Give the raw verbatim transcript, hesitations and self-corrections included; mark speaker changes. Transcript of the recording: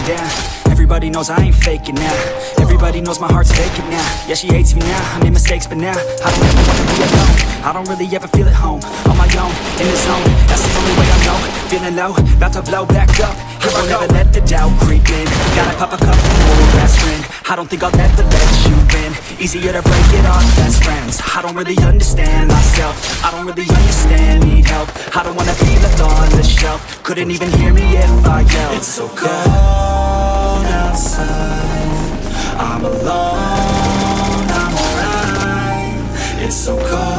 Speaker 1: down. Everybody knows I ain't faking now. Everybody knows my heart's vacant now. Yeah, she hates me now, I made mistakes, but now I don't ever wanna be alone. I don't really ever feel at home, on my own, in the zone. That's the only way I know. Feeling low, about to blow back up. Here I never let the doubt creep in. Gotta pop a couple more aspirin. I don't think I'll ever let you in. Easier to break it off best friends. I don't really understand myself. I don't really understand, need help. I don't wanna be left on the shelf. Couldn't even hear me if I yelled. It's so cold outside, I'm alone, I'm alright. It's so cold